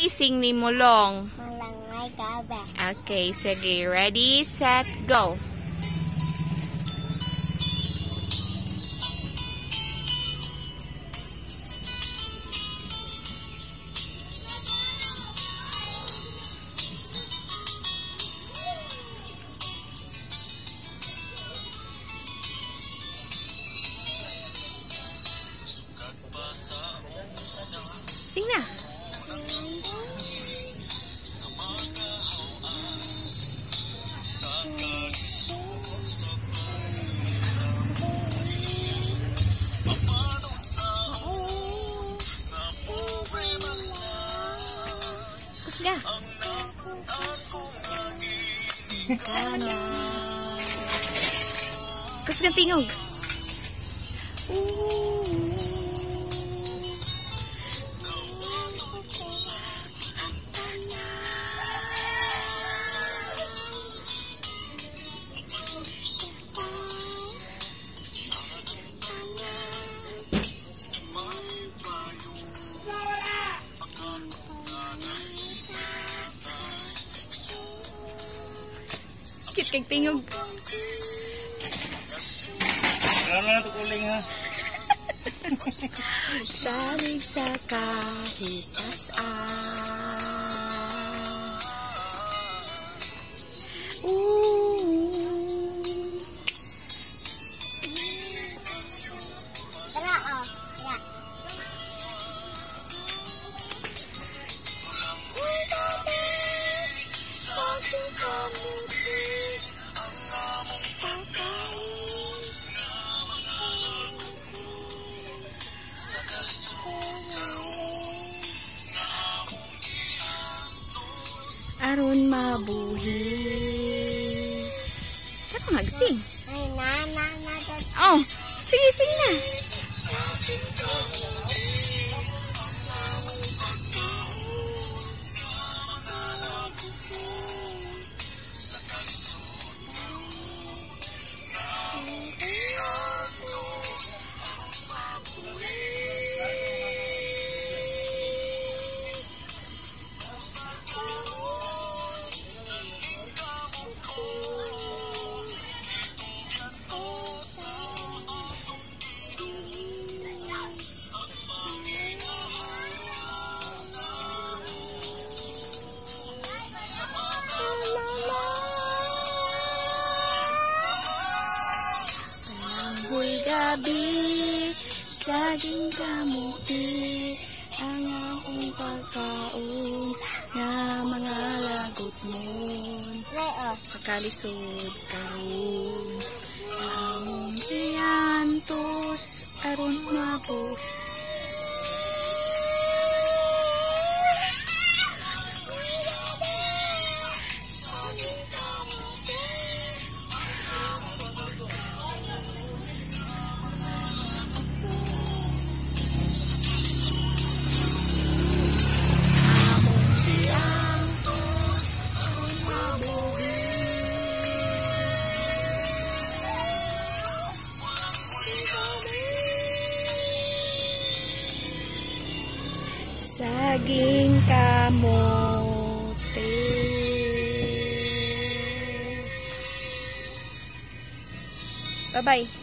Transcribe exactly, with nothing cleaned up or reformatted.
ising ni Mulong? Malangay gabi. Okay, sige. Ready, set, go. Sing na. Kusga. Kusga tingog. Kit kay tingog. Ano na ito kuling ha? Salig sa kahit taas. Tara, oh. Tara. Aron mabuhi. Saka mag-sing. Ay, na, na, na, na. Oh, sige, sing na. Gabi, saging kamuti, ang akong pagkaon na mga lagot mo. Sa kalisod karon, ang iyantos aron mabuhi. Saging kamote. Bye-bye.